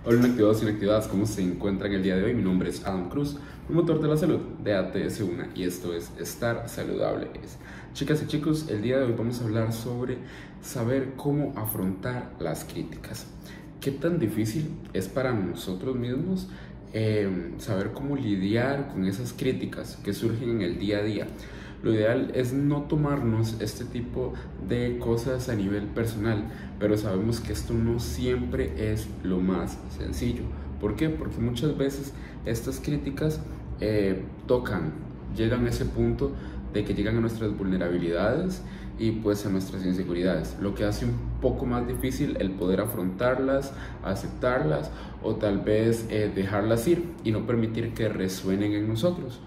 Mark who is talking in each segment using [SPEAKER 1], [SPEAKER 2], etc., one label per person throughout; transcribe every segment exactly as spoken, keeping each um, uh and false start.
[SPEAKER 1] Hola inactivados y inactivadas, ¿cómo se encuentran el día de hoy? Mi nombre es Adam Cruz, promotor de la salud de A T S uno y esto es Estar Saludable. Chicas y chicos, el día de hoy vamos a hablar sobre saber cómo afrontar las críticas. ¿Qué tan difícil es para nosotros mismos eh, saber cómo lidiar con esas críticas que surgen en el día a día? Lo ideal es no tomarnos este tipo de cosas a nivel personal, pero sabemos que esto no siempre es lo más sencillo. ¿Por qué? Porque muchas veces estas críticas eh, tocan, llegan a ese punto de que llegan a nuestras vulnerabilidades y pues a nuestras inseguridades, lo que hace un poco más difícil el poder afrontarlas, aceptarlas o tal vez eh, dejarlas ir y no permitir que resuenen en nosotros.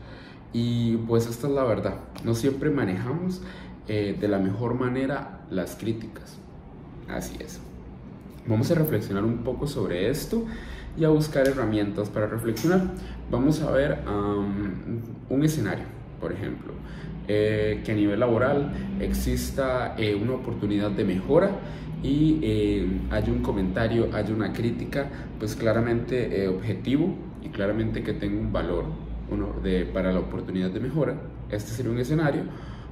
[SPEAKER 1] Y pues esta es la verdad, no siempre manejamos eh, de la mejor manera las críticas, así es. Vamos a reflexionar un poco sobre esto y a buscar herramientas para reflexionar. Vamos a ver um, un escenario, por ejemplo, eh, que a nivel laboral exista eh, una oportunidad de mejora y eh, hay un comentario, hay una crítica, pues claramente eh, objetivo y claramente que tenga un valor uno de, para la oportunidad de mejora. Este sería un escenario,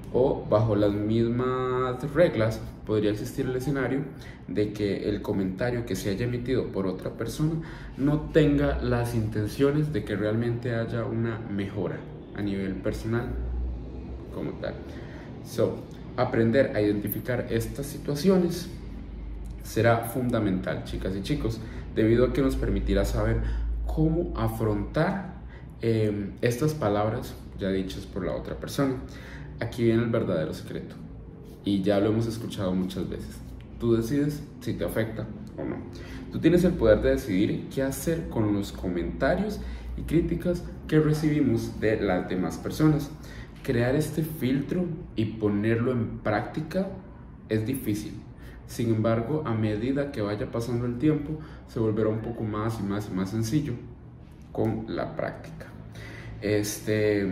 [SPEAKER 1] o bajo las mismas reglas podría existir el escenario de que el comentario que se haya emitido por otra persona no tenga las intenciones de que realmente haya una mejora a nivel personal como tal. So, aprender a identificar estas situaciones será fundamental, chicas y chicos, debido a que nos permitirá saber cómo afrontar Eh, estas palabras ya dichas por la otra persona. Aquí viene el verdadero secreto y ya lo hemos escuchado muchas veces. Tú decides si te afecta o no. Tú tienes el poder de decidir qué hacer con los comentarios y críticas que recibimos de las demás personas. Crear este filtro y ponerlo en práctica es difícil. Sin embargo, a medida que vaya pasando el tiempo, se volverá un poco más y más y más sencillo con la práctica. Este,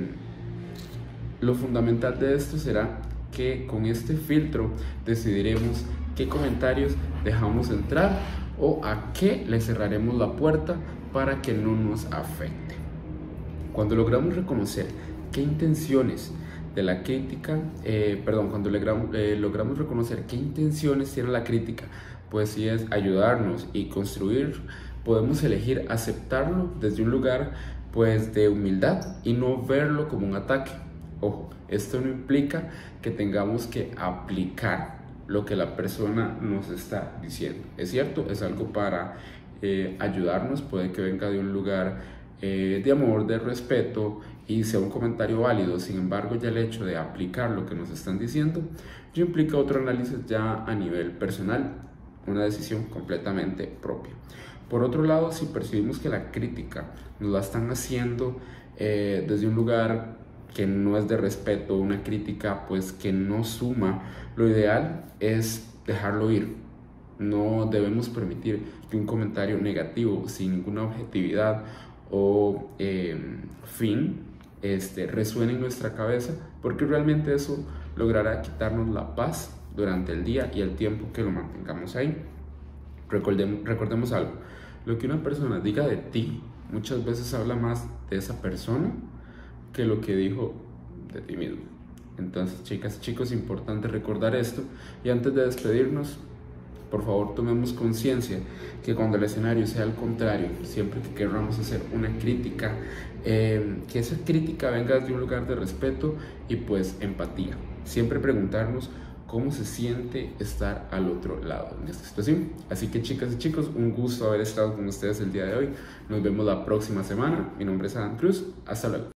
[SPEAKER 1] lo fundamental de esto será que con este filtro decidiremos qué comentarios dejamos entrar o a qué le cerraremos la puerta para que no nos afecte. Cuando logramos reconocer qué intenciones de la crítica, eh, perdón, cuando logramos, eh, logramos reconocer qué intenciones tiene la crítica, pues si es ayudarnos y construir, podemos elegir aceptarlo desde un lugar pues de humildad y no verlo como un ataque. Ojo, esto no implica que tengamos que aplicar lo que la persona nos está diciendo. Es cierto, es algo para eh, ayudarnos, puede que venga de un lugar eh, de amor, de respeto y sea un comentario válido. Sin embargo, ya el hecho de aplicar lo que nos están diciendo ya implica otro análisis ya a nivel personal, una decisión completamente propia. Por otro lado, si percibimos que la crítica nos la están haciendo eh, desde un lugar que no es de respeto, una crítica pues que no suma, lo ideal es dejarlo ir. No debemos permitir que un comentario negativo sin ninguna objetividad o eh, fin este, resuene en nuestra cabeza, porque realmente eso logrará quitarnos la paz durante el día y el tiempo que lo mantengamos ahí. Recordemos, recordemos algo, lo que una persona diga de ti muchas veces habla más de esa persona que lo que dijo de ti mismo. Entonces, chicas y chicos, es importante recordar esto. Y antes de despedirnos, por favor tomemos conciencia que cuando el escenario sea al contrario, siempre que queramos hacer una crítica, eh, que esa crítica venga de un lugar de respeto y pues empatía. Siempre preguntarnos cómo se siente estar al otro lado en esta situación. Así que, chicas y chicos, un gusto haber estado con ustedes el día de hoy. Nos vemos la próxima semana. Mi nombre es Adam Cruz. Hasta luego.